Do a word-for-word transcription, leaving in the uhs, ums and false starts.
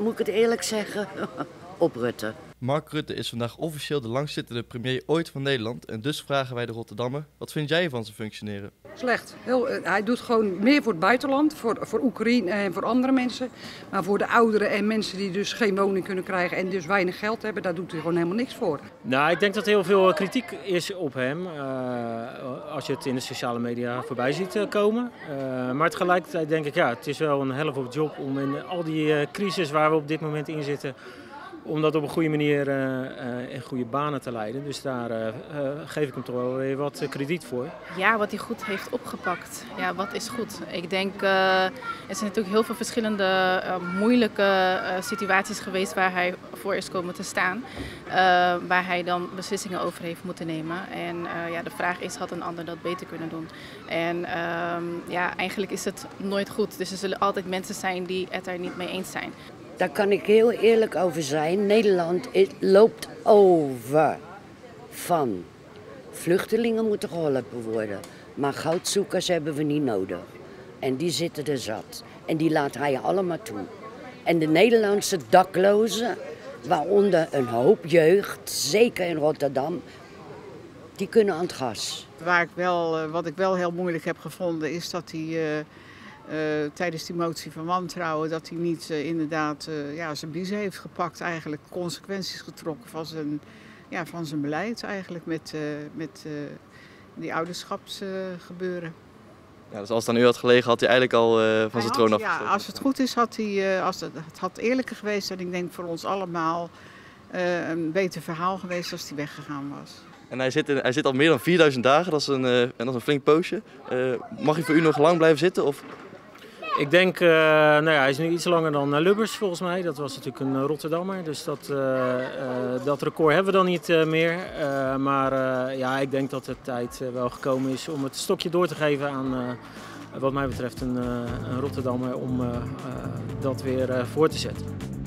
moet ik het eerlijk zeggen, op Rutte. Mark Rutte is vandaag officieel de langstzittende premier ooit van Nederland. En dus vragen wij de Rotterdammer, wat vind jij van zijn functioneren? Slecht. Heel, hij doet gewoon meer voor het buitenland, voor, voor Oekraïne en voor andere mensen. Maar voor de ouderen en mensen die dus geen woning kunnen krijgen en dus weinig geld hebben, daar doet hij gewoon helemaal niks voor. Nou, ik denk dat er heel veel kritiek is op hem, uh, als je het in de sociale media voorbij ziet uh, komen. Uh, maar tegelijkertijd denk ik, ja, het is wel een hell of a job om in al die uh, crisis waar we op dit moment in zitten, om dat op een goede manier uh, uh, in goede banen te leiden. Dus daar uh, uh, geef ik hem toch wel weer wat krediet voor. Ja, wat hij goed heeft opgepakt. Ja, wat is goed? Ik denk, uh, er zijn natuurlijk heel veel verschillende uh, moeilijke uh, situaties geweest waar hij voor is komen te staan. Uh, waar hij dan beslissingen over heeft moeten nemen. En uh, ja, de vraag is, had een ander dat beter kunnen doen? En uh, ja, eigenlijk is het nooit goed. Dus er zullen altijd mensen zijn die het er niet mee eens zijn. Daar kan ik heel eerlijk over zijn. Nederland is, loopt over van vluchtelingen moeten geholpen worden. Maar goudzoekers hebben we niet nodig. En die zitten er zat. En die laat hij allemaal toe. En de Nederlandse daklozen, waaronder een hoop jeugd, zeker in Rotterdam, die kunnen aan het gas. Waar ik wel, wat ik wel heel moeilijk heb gevonden is dat hij uh, uh, tijdens die motie van wantrouwen dat hij niet uh, inderdaad uh, ja, zijn biezen heeft gepakt, eigenlijk consequenties getrokken van zijn, ja, van zijn beleid eigenlijk met, uh, met uh, die ouderschapsgebeuren. Uh, Ja, dus als het aan u had gelegen, had hij eigenlijk al uh, van zijn troon afgestoten. Ja, als het goed is, had hij, uh, als het, het had eerlijker geweest en ik denk voor ons allemaal uh, een beter verhaal geweest als hij weggegaan was. En hij zit, in, hij zit al meer dan vierduizend dagen, dat is een, uh, dat is een flink poosje. Uh, mag hij voor u nog lang blijven zitten? Of? Ik denk, uh, nou ja, hij is nu iets langer dan uh, Lubbers volgens mij. Dat was natuurlijk een uh, Rotterdammer, dus dat, uh, uh, dat record hebben we dan niet uh, meer. Uh, maar uh, ja, ik denk dat de tijd uh, wel gekomen is om het stokje door te geven aan, uh, wat mij betreft, een, uh, een Rotterdammer om uh, uh, dat weer uh, voor te zetten.